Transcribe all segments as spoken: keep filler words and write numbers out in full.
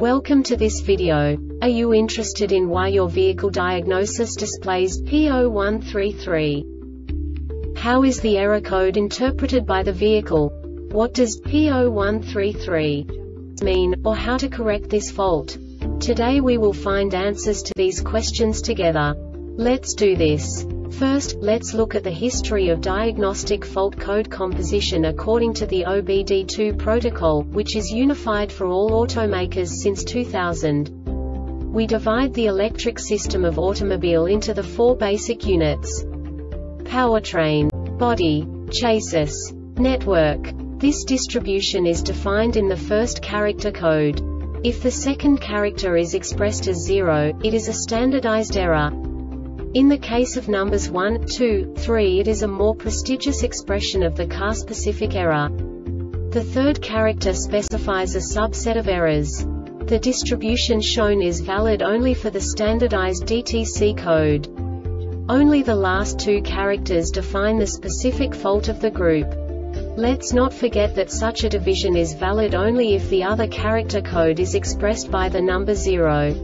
Welcome to this video. Are you interested in why your vehicle diagnosis displays P zero one three three? How is the error code interpreted by the vehicle? What does P zero one three three mean, or how to correct this fault? Today we will find answers to these questions together. Let's do this. First, let's look at the history of diagnostic fault code composition according to the O B D two protocol, which is unified for all automakers since two thousand. We divide the electric system of automobile into the four basic units: powertrain, body, chassis, network. This distribution is defined in the first character code. If the second character is expressed as zero, it is a standardized error. In the case of numbers one, two, three, it is a more prestigious expression of the car-specific error. The third character specifies a subset of errors. The distribution shown is valid only for the standardized D T C code. Only the last two characters define the specific fault of the group. Let's not forget that such a division is valid only if the other character code is expressed by the number zero.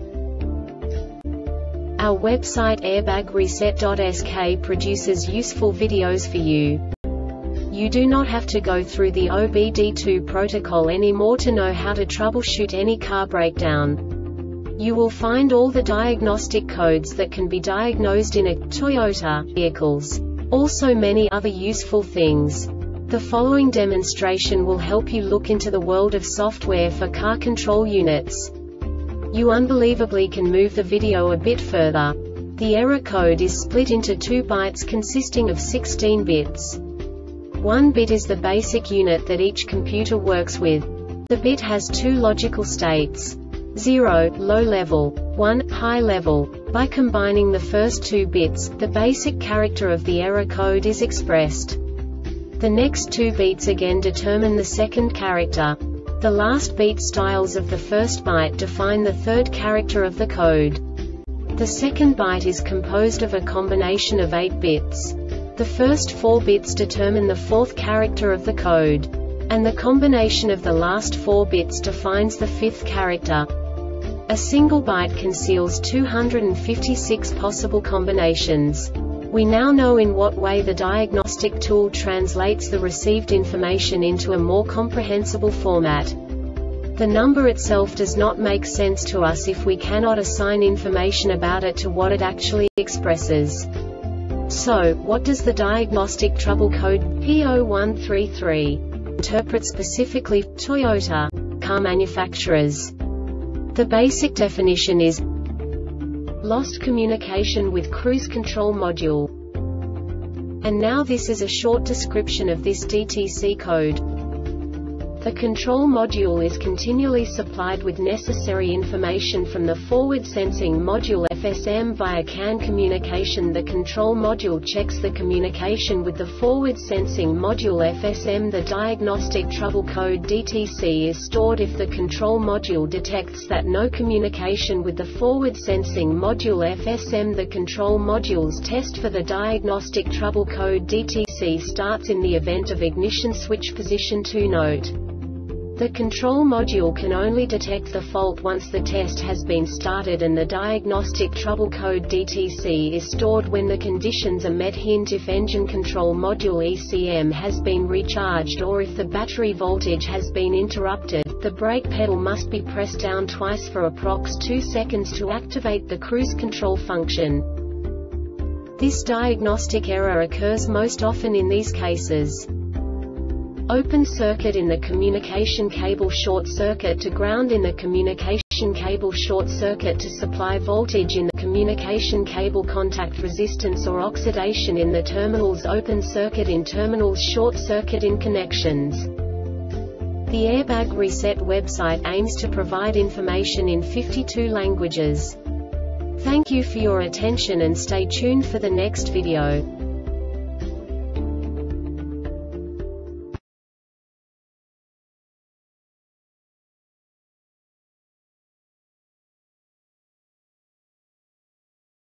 Our website airbag reset dot S K produces useful videos for you. You do not have to go through the O B D two protocol anymore to know how to troubleshoot any car breakdown. You will find all the diagnostic codes that can be diagnosed in a Toyota vehicles. Also many other useful things. The following demonstration will help you look into the world of software for car control units. You unbelievably can move the video a bit further. The error code is split into two bytes consisting of sixteen bits. One bit is the basic unit that each computer works with. The bit has two logical states: zero, low level, one, high level. By combining the first two bits, the basic character of the error code is expressed. The next two bits again determine the second character. The last beat styles of the first byte define the third character of the code. The second byte is composed of a combination of eight bits. The first four bits determine the fourth character of the code. And the combination of the last four bits defines the fifth character. A single byte conceals two hundred fifty-six possible combinations. We now know in what way the diagnostic tool translates the received information into a more comprehensible format. The number itself does not make sense to us if we cannot assign information about it to what it actually expresses. So, what does the diagnostic trouble code P zero one three three interpret specifically for Toyota car manufacturers? The basic definition is lost communication with cruise control module. And now this is a short description of this D T C code. The control module is continually supplied with necessary information from the forward sensing module F S M via C A N communication. The control module checks the communication with the forward sensing module F S M. The diagnostic trouble code D T C is stored if the control module detects that no communication with the forward sensing module F S M. The control module's test for the diagnostic trouble code D T C starts in the event of ignition switch position two. Note: the control module can only detect the fault once the test has been started, and the diagnostic trouble code D T C is stored when the conditions are met. Hint: if engine control module E C M has been recharged or if the battery voltage has been interrupted, the brake pedal must be pressed down twice for approx two seconds to activate the cruise control function. This diagnostic error occurs most often in these cases: open circuit in the communication cable, short circuit to ground in the communication cable, short circuit to supply voltage in the communication cable, contact resistance or oxidation in the terminals, open circuit in terminals, short circuit in connections. The Airbag Reset website aims to provide information in fifty-two languages. Thank you for your attention and stay tuned for the next video.